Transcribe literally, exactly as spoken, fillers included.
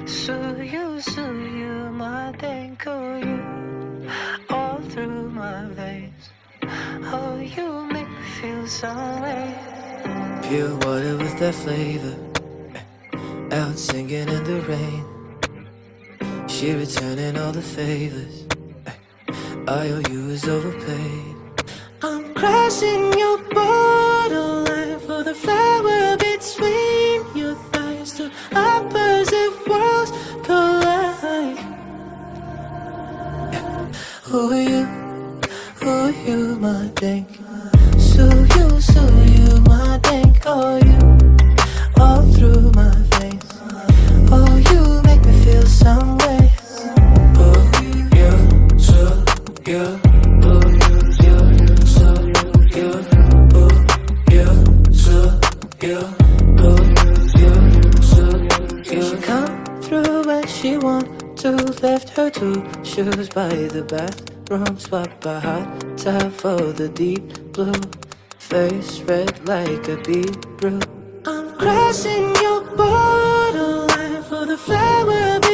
So you, so you, my think of you all through my veins. Oh, you make me feel some way. Pure water with that flavor, out singing in the rain. She returning all the favors, I owe you is overpaid. I'm crashing your borderline for the flower between your thighs. Two opposite worlds collide. Who are you? Who are you, my think? So you, so you, my think. Oh, you, all through my veins. Oh, you make me feel some way. Oh, you, so you. She want to, left her two shoes by the bathroom, swapped by hot tub for the deep blue, face red like a beetroot. I'm crossing your borderline for the flower.